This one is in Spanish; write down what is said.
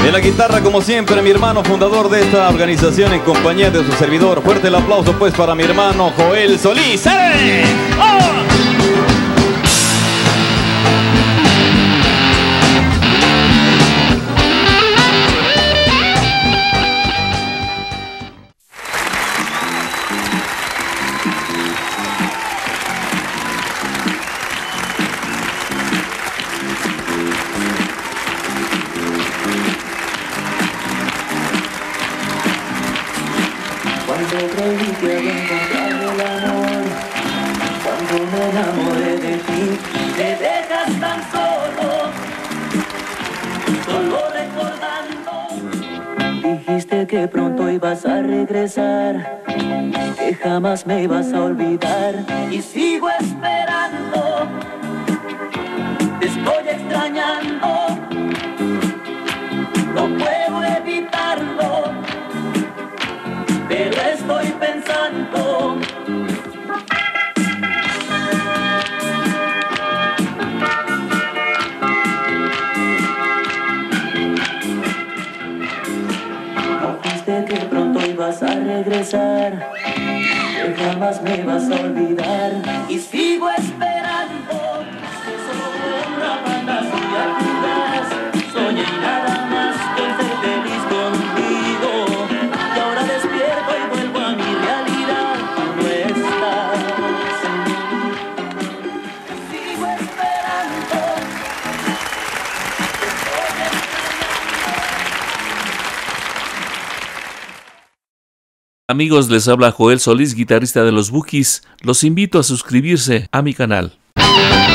En la guitarra, como siempre, mi hermano fundador de esta organización en compañía de su servidor. Fuerte el aplauso pues para mi hermano Joel Solís. ¡Eh! ¡Oh! Cuando creí que había encontrado el amor, cuando me enamoré de ti, te dejas tan solo, solo recordando. Dijiste que pronto ibas a regresar, que jamás me ibas a olvidar, y sigo esperando, te estoy extrañando, no puedo evitarlo, pero estoy pensando. No fuiste que pronto ibas a regresar, que jamás me ibas a olvidar, y sigo esperando. Solo una fantasía fugaz, soñé y nada más que ser feliz contigo. Y ahora despierto y vuelvo a mi realidad, tú no estás en mí. Sigo esperando. Amigos, les habla Joel Solís, guitarrista de Los Bukis. Los invito a suscribirse a mi canal.